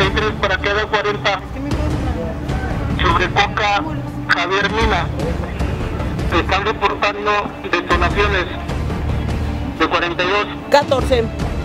33 para cada 40. Sobre Coca, Javier Mina. Se están reportando detonaciones de 42. 14.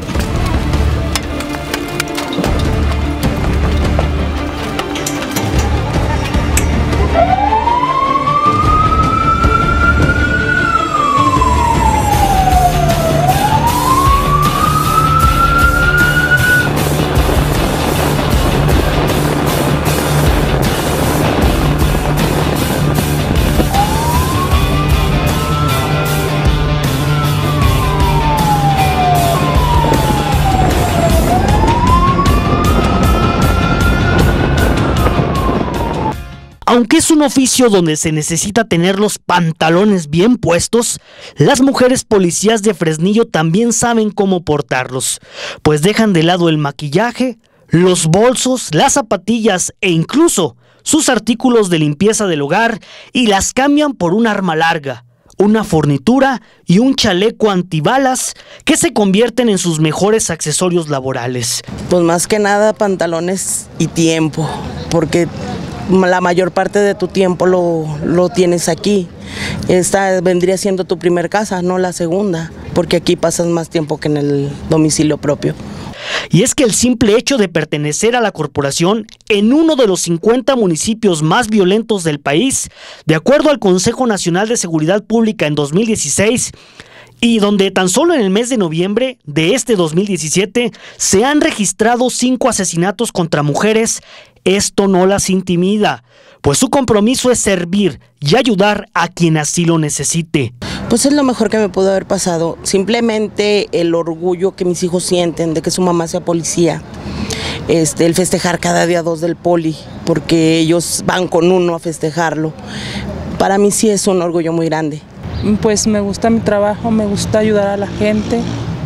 Aunque es un oficio donde se necesita tener los pantalones bien puestos, las mujeres policías de Fresnillo también saben cómo portarlos, pues dejan de lado el maquillaje, los bolsos, las zapatillas e incluso sus artículos de limpieza del hogar y las cambian por un arma larga, una fornitura y un chaleco antibalas que se convierten en sus mejores accesorios laborales. Pues más que nada pantalones y tiempo, porque la mayor parte de tu tiempo lo tienes aquí. Esta vendría siendo tu primer casa, no la segunda, porque aquí pasas más tiempo que en el domicilio propio. Y es que el simple hecho de pertenecer a la corporación en uno de los 50 municipios más violentos del país, de acuerdo al Consejo Nacional de Seguridad Pública en 2016, y donde tan solo en el mes de noviembre de este 2017 se han registrado 5 asesinatos contra mujeres, esto no las intimida, pues su compromiso es servir y ayudar a quien así lo necesite. Pues es lo mejor que me pudo haber pasado, simplemente el orgullo que mis hijos sienten de que su mamá sea policía, el festejar cada día 2 del poli, porque ellos van con uno a festejarlo. Para mí sí es un orgullo muy grande. Pues me gusta mi trabajo, me gusta ayudar a la gente,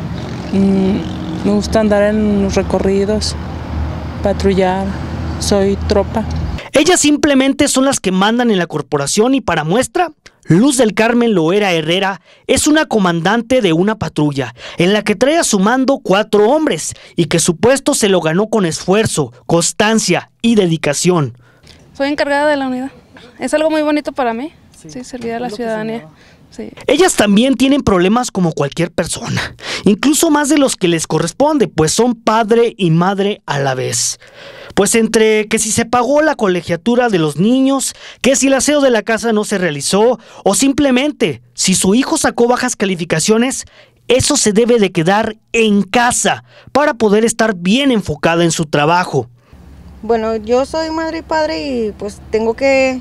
me gusta andar en los recorridos, patrullar. Soy tropa. Ellas simplemente son las que mandan en la corporación y para muestra, Luz del Carmen Loera Herrera es una comandante de una patrulla en la que trae a su mando 4 hombres y que su puesto se lo ganó con esfuerzo, constancia y dedicación. Soy encargada de la unidad. Es algo muy bonito para mí, sí, servir a la ciudadanía. Sí. Ellas también tienen problemas como cualquier persona, incluso más de los que les corresponde, pues son padre y madre a la vez. Pues entre que si se pagó la colegiatura de los niños, que si el aseo de la casa no se realizó, o simplemente si su hijo sacó bajas calificaciones, eso se debe de quedar en casa para poder estar bien enfocada en su trabajo. Bueno, yo soy madre y padre y pues tengo que...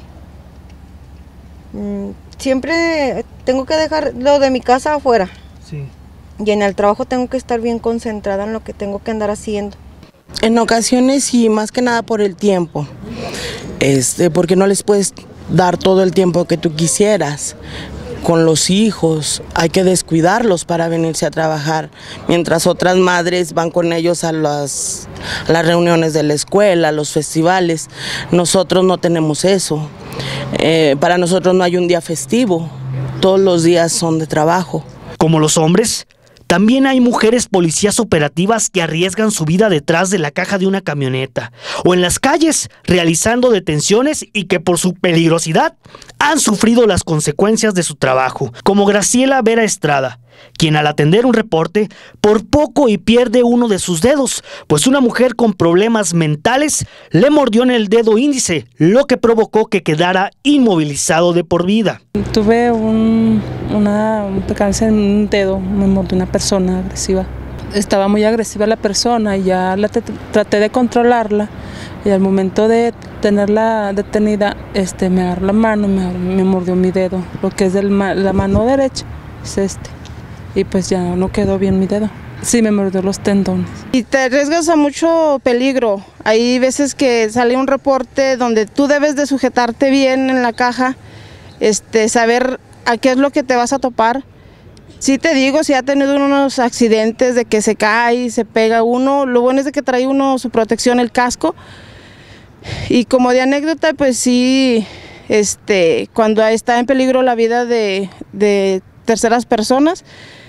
siempre tengo que dejar lo de mi casa afuera. Sí. Y en el trabajo tengo que estar bien concentrada en lo que tengo que andar haciendo. En ocasiones y más que nada por el tiempo, porque no les puedes dar todo el tiempo que tú quisieras. Con los hijos hay que descuidarlos para venirse a trabajar, mientras otras madres van con ellos a las reuniones de la escuela, a los festivales. Nosotros no tenemos eso. Para nosotros no hay un día festivo, todos los días son de trabajo. Como los hombres, también hay mujeres policías operativas que arriesgan su vida detrás de la caja de una camioneta o en las calles realizando detenciones y que por su peligrosidad han sufrido las consecuencias de su trabajo, como Graciela Vera Estrada, quien al atender un reporte por poco y pierde uno de sus dedos, pues una mujer con problemas mentales le mordió en el dedo índice, lo que provocó que quedara inmovilizado de por vida. Tuve un percance en un dedo, me mordió una persona agresiva. Estaba muy agresiva la persona y ya traté de controlarla y al momento de tenerla detenida, me agarró la mano y me mordió mi dedo, lo que es la mano derecha, es y pues ya no quedó bien mi dedo. Sí, me mordió los tendones. Y te arriesgas a mucho peligro. Hay veces que sale un reporte donde tú debes de sujetarte bien en la caja, saber a qué es lo que te vas a topar. Sí te digo, sí ha tenido unos accidentes de que se cae y se pega uno. Lo bueno es de que trae uno su protección, el casco. Y como de anécdota, pues sí, cuando está en peligro la vida de terceras personas,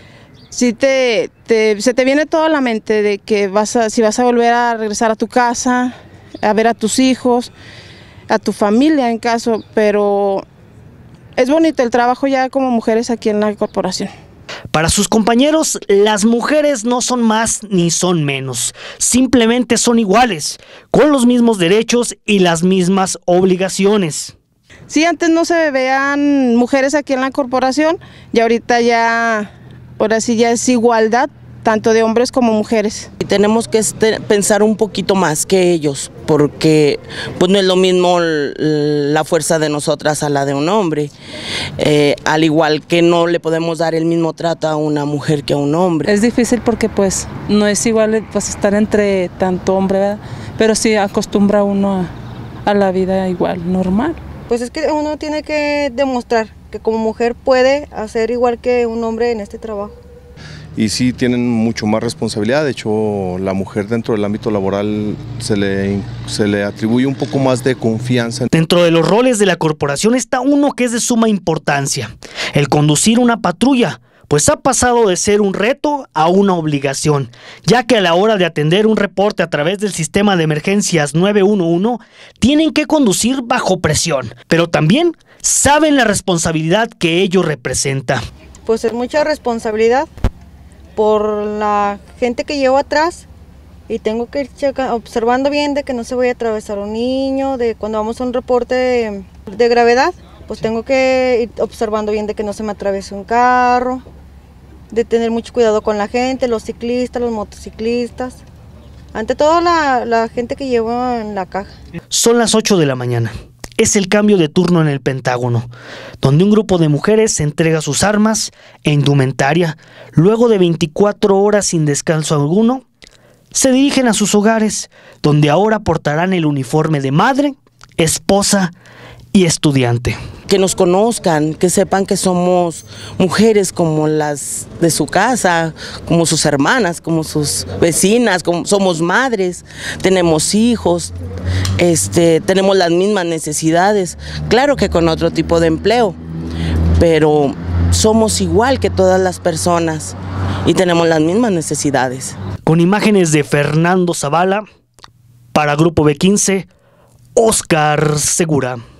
sí se te viene todo a la mente de que si vas a volver a regresar a tu casa, a ver a tus hijos, a tu familia en caso, pero es bonito el trabajo ya como mujeres aquí en la corporación. Para sus compañeros, las mujeres no son más ni son menos, simplemente son iguales, con los mismos derechos y las mismas obligaciones. Sí, antes no se veían mujeres aquí en la corporación y ahorita ahora sí ya es igualdad, tanto de hombres como mujeres. Y tenemos que pensar un poquito más que ellos, porque pues no es lo mismo la fuerza de nosotras a la de un hombre, al igual que no le podemos dar el mismo trato a una mujer que a un hombre. Es difícil porque pues no es igual pues estar entre tanto hombre, ¿verdad? Pero sí acostumbra uno a la vida igual, normal. Pues es que uno tiene que demostrar que como mujer puede hacer igual que un hombre en este trabajo. Y sí tienen mucho más responsabilidad. De hecho, la mujer dentro del ámbito laboral se le atribuye un poco más de confianza. Dentro de los roles de la corporación está uno que es de suma importancia: el conducir una patrulla, pues ha pasado de ser un reto a una obligación, ya que a la hora de atender un reporte a través del sistema de emergencias 911, tienen que conducir bajo presión, pero también saben la responsabilidad que ello representa. Pues es mucha responsabilidad por la gente que llevo atrás y tengo que ir observando bien de que no se vaya a atravesar un niño, de cuando vamos a un reporte de gravedad, pues tengo que ir observando bien de que no se me atraviese un carro, de tener mucho cuidado con la gente, los ciclistas, los motociclistas, ante todo la gente que llevo en la caja. Son las 8 de la mañana. Es el cambio de turno en el Pentágono, donde un grupo de mujeres entrega sus armas e indumentaria. Luego de 24 horas sin descanso alguno, se dirigen a sus hogares, donde ahora portarán el uniforme de madre, esposa y estudiante. Que nos conozcan, que sepan que somos mujeres como las de su casa, como sus hermanas, como sus vecinas, somos madres, tenemos hijos, tenemos las mismas necesidades, claro que con otro tipo de empleo, pero somos igual que todas las personas y tenemos las mismas necesidades. Con imágenes de Fernando Zavala, para Grupo B15, Oscar Segura.